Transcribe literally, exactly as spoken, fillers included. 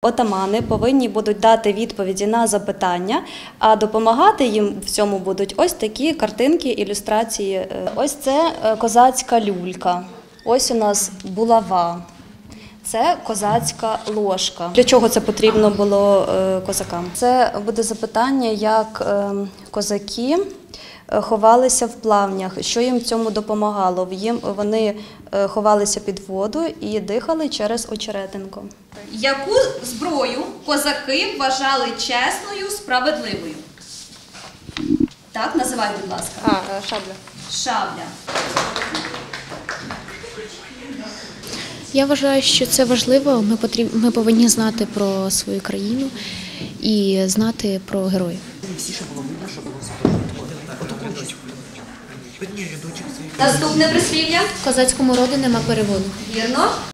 Отамани повинні будуть дати відповіді на запитання, а допомагати їм в цьому будуть ось такі картинки, ілюстрації. Ось це козацька люлька, ось у нас булава. Це козацька ложка. Для чого це потрібно було козакам? Це буде запитання, як козаки ховалися в плавнях, що їм в цьому допомагало. Їм, вони ховалися під воду і дихали через очеретинку. Яку зброю козаки вважали чесною, справедливою? Так, називай, будь ласка. А, шабля. Шабля. Я вважаю, що це важливо. Ми, потріб... Ми повинні знати про свою країну і знати про героїв. Наступне прислів'я. В козацькому роду нема переводу. Вірно.